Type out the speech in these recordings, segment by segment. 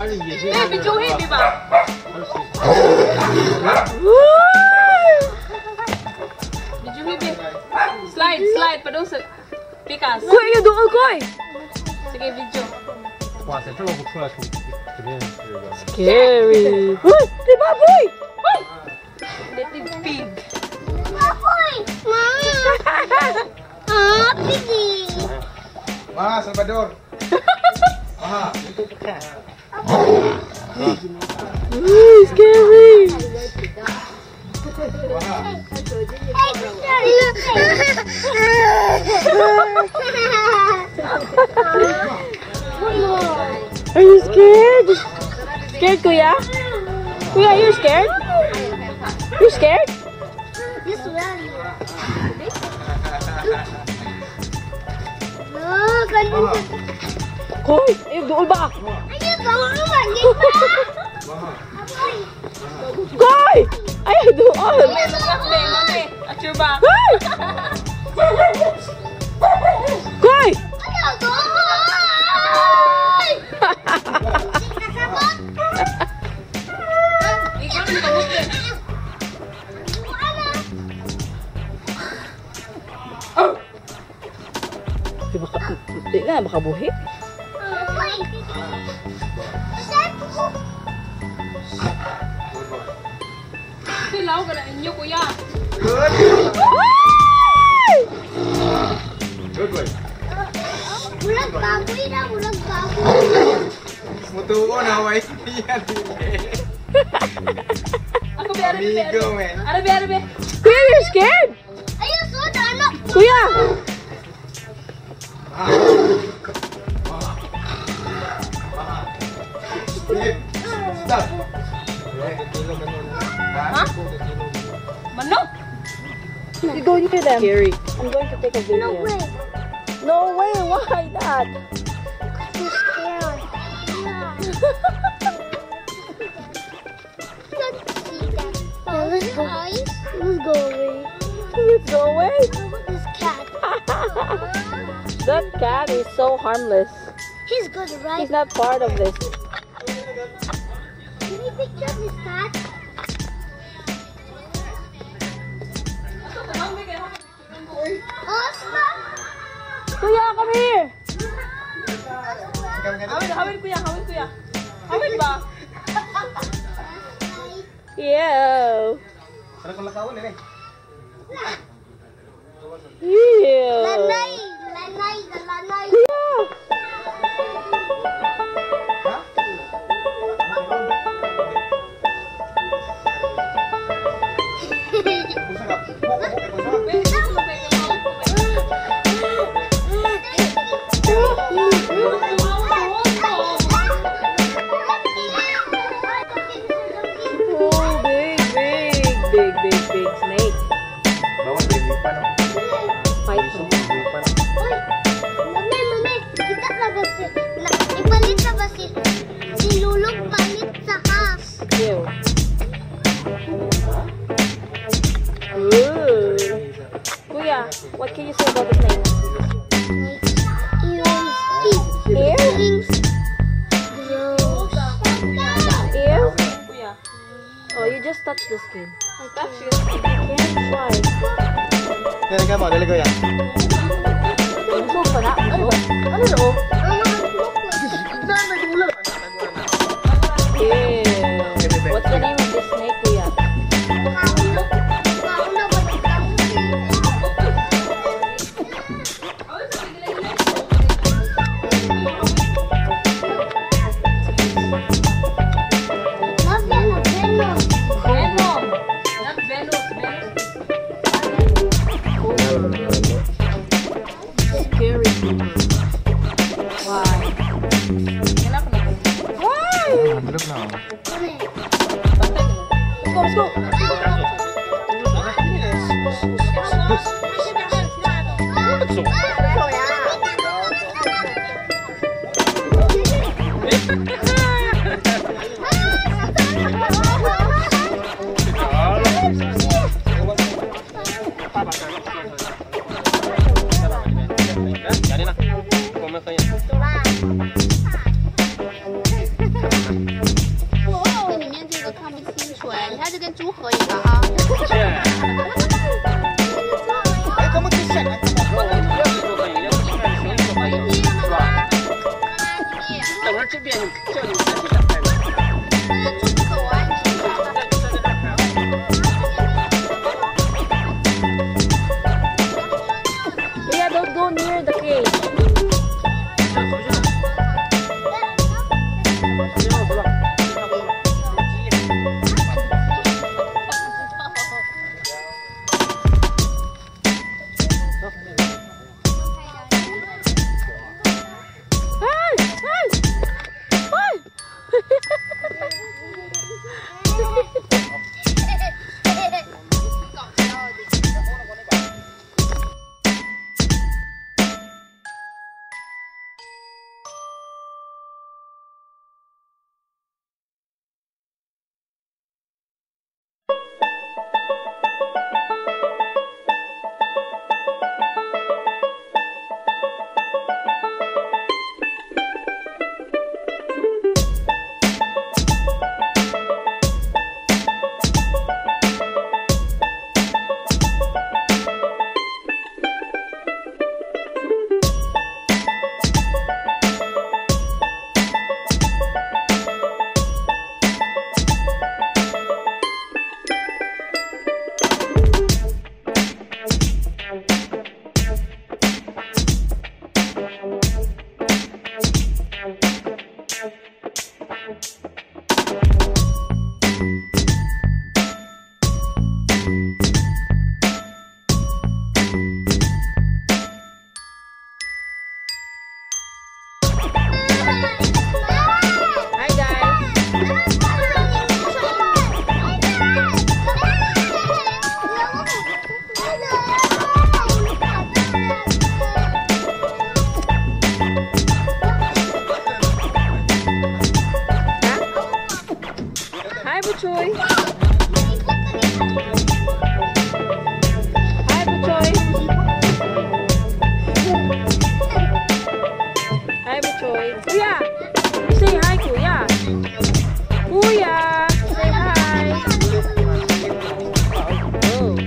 Eh, videohin, di ba? Videohin, di. Slide, padung sa pikas. Koy, yung doon, Koy! Sige, video. Scary! Uy! Di baboy! Little pig. Baboy! Piggy! Maha, Salvador. Maha. Scary! Are you scared? Scared, Kuya? Kuya, you're scared? You're scared? This one. No, kanina. Koy, ayun, doon ba? Ayun, bawang maliit pa. Koy! Ayun, doon! Mami, at your back. Koy! Koy! Ano to? Ikaw na kabutin. Di na, baka buhi. Silaw ka na inyo, kuya. Good boy. Bulag baboy na, bulag baboy. Mutuo na, way. Ako be, arabe, Amigo, man. arabe. Kuya, you're scared? Ayun, soda, anak. Kuya! Stop. Ha? Manok? You go near them. Scary. I'm going to take a video. No way. No way, why not? Too scared. Can't see that. Oh, let's go. Let's go away. Let's go away. Look at this cat. That cat is so harmless. He's good, right? He's not part of this. Can you picture this cat? Oscar! Kuya, come here. Hawin, kuya. Hawin ba? Ew. Ano kung lakawan eh? Ew. Lanay! Lanay! Lanay! Kuya. Ha? Pusa ka. Oh, big snake. Bawal baby pa no. Fight Gusto him. mo baby pa no. Uy! Mami! Kita ka ba si... Ipalit ka ba si Lulog palit sa house? Ew. Ooh. Kuya, what can you say about the snake? Ears? Ears? Kuya. Oh, you just touched the skin. Touch it. You can't try. Dali ka mo, dali ko yan. Busog pa na. Ano loob? Ew. What's the name of this snake, Kuya? Venom. Not Venus. Scary. Why? Enak na. Why? Tulog na. Let's go, let's go. Jadi nak, komen saya. 它就跟猪合影了啊。 哎，kamu t-shirt ah? 等会儿这边叫你们再去两台。 Yeah, don't go near the cage.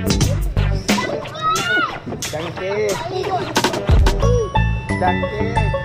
จังเก้